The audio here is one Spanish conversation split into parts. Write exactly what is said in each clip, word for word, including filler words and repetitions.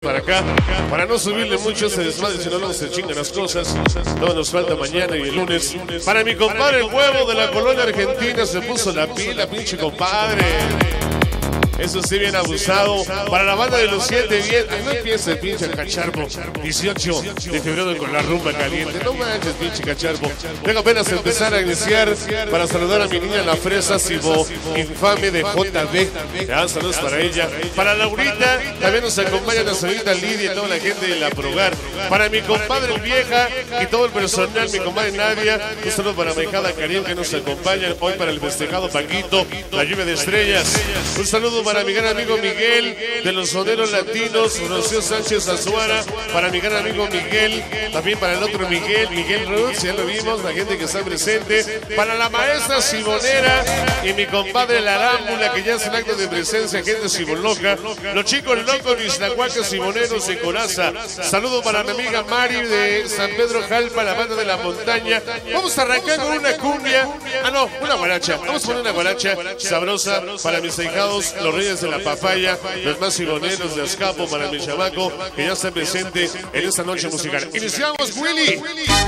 para acá, para no subirle mucho ese desmadre, si no luego se chingan las cosas. No nos falta mañana y el lunes. Para mi compadre el huevo de la colonia argentina, se puso la pila, pinche compadre. Eso sí, bien abusado. Para la banda de los siete, bien. Ay, no empieza el pinche cacharpo. dieciocho de febrero con la rumba caliente. No manches, pinche cacharpo. Tengo apenas empezar a iniciar para saludar a mi niña la fresa Sibo, infame de J B. Ya, saludos para ella. Para Laurita, también nos acompaña la señorita Lidia y toda la gente de la Progar. Para mi compadre el Vieja y todo el personal, mi comadre Nadia. Un saludo para mi hijada Karim que nos acompaña hoy para el festejado Paquito, la lluvia de estrellas. Un saludo para mi gran amigo Miguel de los soneros latinos, Rocío Sánchez Azuara, para mi gran amigo Miguel, también para el otro Miguel, Miguel Ruz, ya lo vimos, la gente que está presente, para la maestra Sibonera y mi compadre La Arámbula, que ya es un acto de presencia, gente siboloca, los chicos locos, Mislacuacas, Siboneros y Coraza. Saludo para mi amiga Mari de San Pedro Jalpa, la banda de la montaña. Vamos a arrancar con una cumbia, ah no, una guaracha, vamos a poner una guaracha sabrosa para mis ahijados, los reyes de la papaya, los más siboneros de Azcapo, para mi chamaco que ya está presente en esta noche musical. Iniciamos, Willy.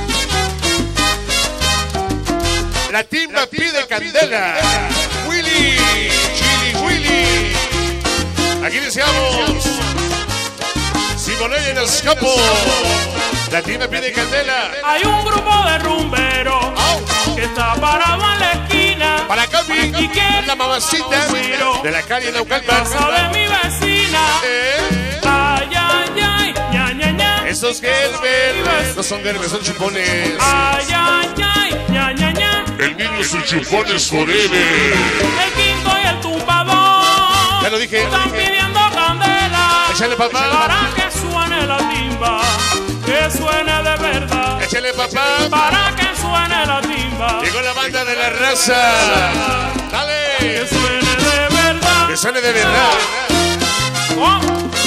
La timba pide candela. Willy, Chili Willy. Aquí iniciamos. Siboney en Azcapo. La timba pide candela. Hay un grupo de rumberos oh. que está parado en la esquina. Para Capi, y que la mamacita de la calle Naucalpan. Casa de mi vecina. ¿Eh? Ay, ay, ay, ña, ña, ña. Esos gerbes no son gerbes, son chupones. Ay, ay, ay, ña, ña, ña. El niño es un chupones forever. El quinto y el tumbador. Ya lo dije. Están pidiendo candela. Échale, papá. Para que suene la timba. Que suene de verdad. Échale, papá. Para que suene la timba. Llegó la banda de la raza. Dale. Que suene de verdad. Que suene de verdad. Oh.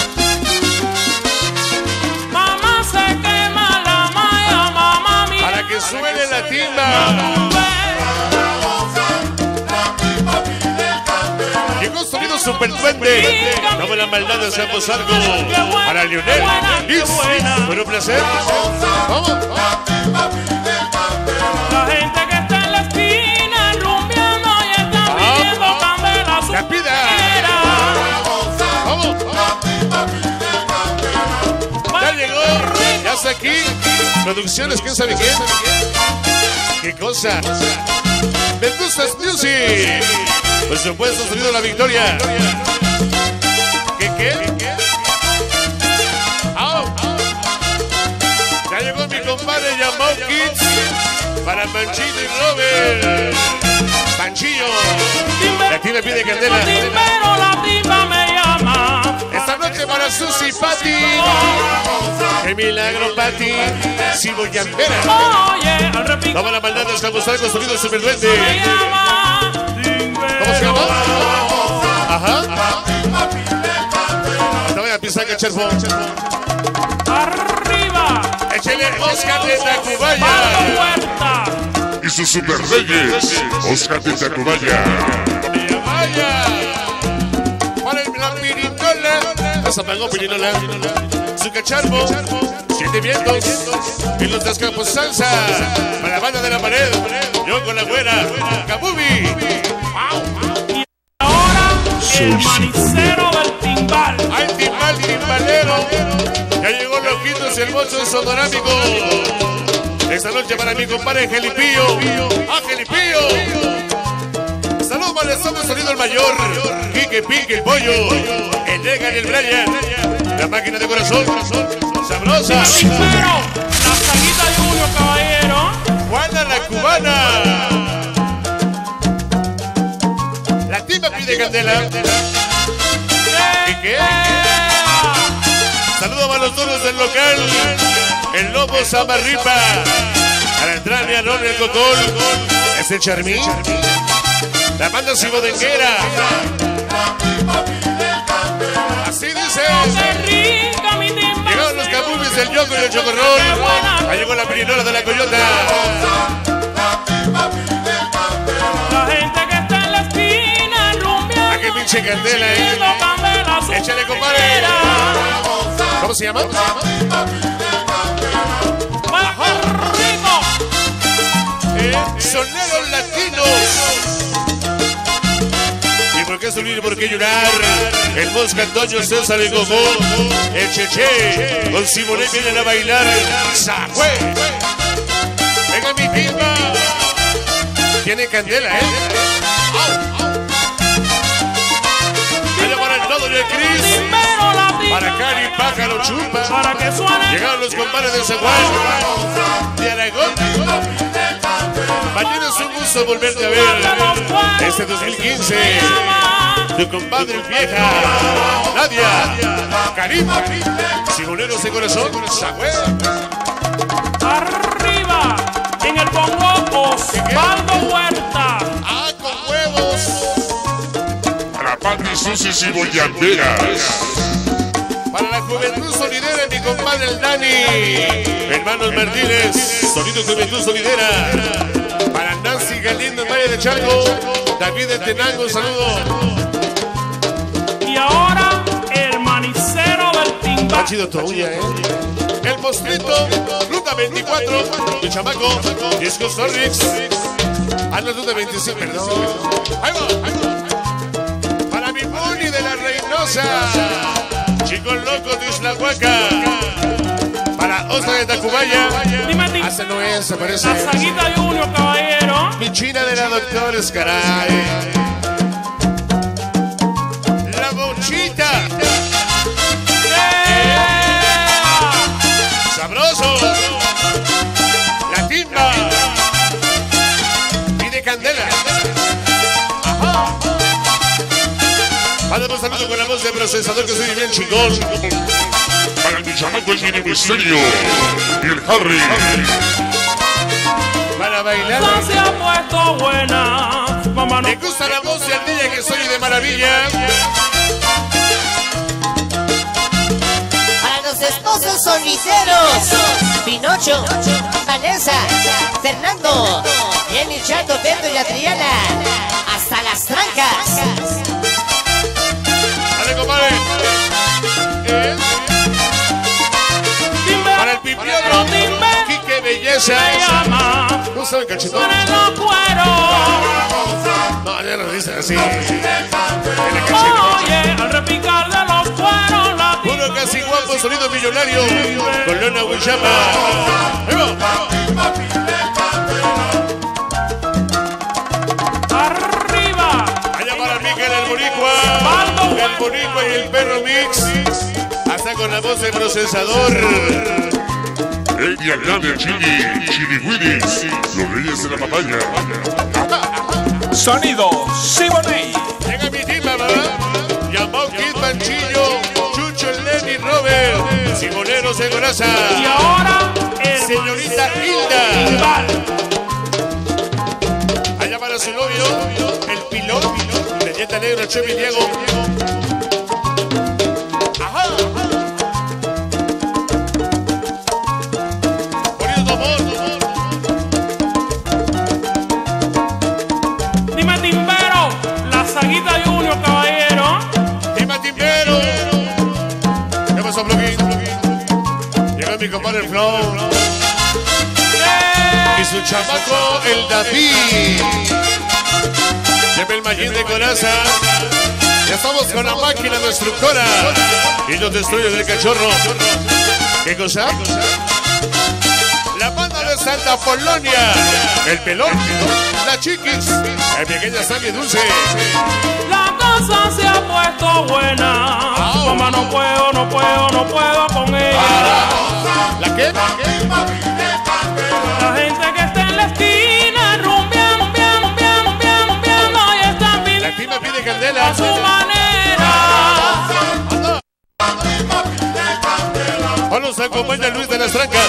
Mamá se quema la malla, mamá mía. Para que suene la timba. Llegó sonido super duende. Dame la maldad de hacemos algo. Para Lionel. Liz. Fue un placer. Vamos. La gente que está en la esquina rumbeando y está pidiendo candela. La pida. Vamos. Ya llegó. Ya está aquí. Producciones, ¿quién sabe quién? ¿Qué cosa? Medusas Music. Por supuesto, sonido La Victoria. ¿Qué qué? Oh. Ya llegó mi compadre llamado Kids. Para Panchito y Robert. Panchillo. La timba pide candela. Pero la timba me llama. Esta noche para Susi y Pati. ¡Qué milagro, Pati! Sibo Llambera. Oye, al repico. Toma la maldad de Escabuzar con sonido super duende. Me llama. ¿Cómo se llama? Ajá. Te voy a pisar, cacharpo. Arriba. Échale Oscar de Tacubaya. Huerta. Y sus super reyes, Oscar de Tacubaya. Vaya. Para el, la pirinola. Esa pagó pirinola. Su cacharpo. Siete vientos. Y los de Azcapo salsa. Para la banda de la pared. Yo con la güera. Kabubi. Y ahora el manicero del timbal. ¡Ay, timbal, timbalero! Ya llegó Loquitos y el mozo sonorámico. Esta noche para mi compadre Gelipillo. ¡Ah, Gelipillo! Saludos para el estado de sonido el mayor. Quique, Pique, el pollo. El Negan y el Brian. La máquina de corazón. Sabrosa. Manicero. La saguita Junior, caballero. Juana la cubana. La timba pide candela. ¿Qué qué? Saludos a los todos del local. El Lobo Samarripa. A la entrada a Ron el Cocol. Es el Charmín. La banda Sibodenguera. Así dice. Llegaron los cabubis del Yoko y el Chocorrol. Ahí llegó la pirinola de la Coyota. La gente que está en la esquina rumbeando. Pinche candela, eh. Échale, compadre. ¿Cómo se llama? Eh, soneros latinos. ¿Y por qué subir y por qué llorar? El Mosca, Antonio, César, el Gogó, el Cheche, con Simone vienen a bailar. ¡Sahue! Venga mi timba. Tiene candela, ¿eh? Vaya para el todo de Cris. Para Cari, Pájaro, Chupa. Para que suene. Llegaron los compadres de San Juan, de Aragón. Mañana es un gusto volverte a ver. Este dos mil quince. Tu compadre vieja, Nadia, Karim, Simoneros de corazón, Sahue. Arriba, en el bongo, Osvaldo Huerta. Ah, con huevos. Para Pati, Susis y Boyanderas. Para la juventud solidera, mi compadre el Dani. Hermanos Martínez, Sonido Juventud Solidera. Para Nancy Galindo en Valle de Chalco. David de Tenango, un saludo. Y ahora, el manicero del timba. Está chido tu uña, ¿eh? El Mostrito, Ruta veinticuatro, el Chamaco, Disco Storrix. Ah, no, Ruta veinticinco, perdón. Ahí va, ahí va. Para mi Pony de la Reynosa. Chicos locos de Isla Huaca. Para Oscar de Tacubaya. Dime, Hasta no es, se parece. la Saguita Junior, caballero. Mi China de la Doctores, caray. La Bochita. Yeah. Sabroso. La Timba. Pide candela. Ajá. Mándame un saludo con la voz de procesador que soy bien chingón. Para mi chamaco el mini misterio y el Harry. Para bailar. No se ha puesto buena. Mamá, no. Me gusta la voz y ardilla que soy de maravilla. Para los esposos soliteros, Pinocho, Vanessa, Fernando, Jenny, Chato, Pedro y Adriana, hasta las trancas. Dale, compadre. Eh. Timbe, Para el pipiolo, timbe, Quique Belleza. se llama. ¿No saben cachetón? Suena los cueros. No, ya lo dicen así. En la cacheta. Oye, al repicar de los cueros, la Uno casi guapo, sonido millonario. Con Lona Huichapa. Ahí va. arriba. Allá para Miguel el Boricua. El Boricua y el Perro Mix. Hasta con la voz del procesador. El diagrama Chili, Chili Willis, los reyes de la papaya. Sonido Siboney. Llega mi tipa, mamá. Llamó Kid Manchillo, Chucho, Lenny, Robert, Simoneros de Goraza. Y ahora, el Señorita Hilda. Timbal. Allá para su novio, el piloto de Dieta Negra, Chevy Diego. Ajá. Poniendo amor. Dime, Timbero, la Saguita Junior, caballero. Dima Timbero. ¿Qué pasó, Bloquín? Llega mi compadre el Flow. Y su chamaco, el David. Lleva el Magín de Coraza. Ya estamos con la máquina destructora. Y los destruyes del cachorro. ¿Qué cosa? La banda de Santa Polonia. El Pelón. La Chiquis. La pequeña Sammy Dulce. La cosa se ha puesto buena. Au. Mamá, no puedo, no puedo, no puedo con ella. ¿La qué? La gente que está en la esquina rumbeando, rumbeando, rumbeando, rumbeando, rumbeando, y está La pidiendo Tima pide candela. a su manera. Hoy nos acompaña Luis de las Trancas.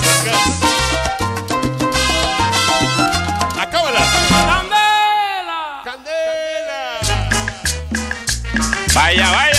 Acábala. Candela. Candela. Vaya, vaya.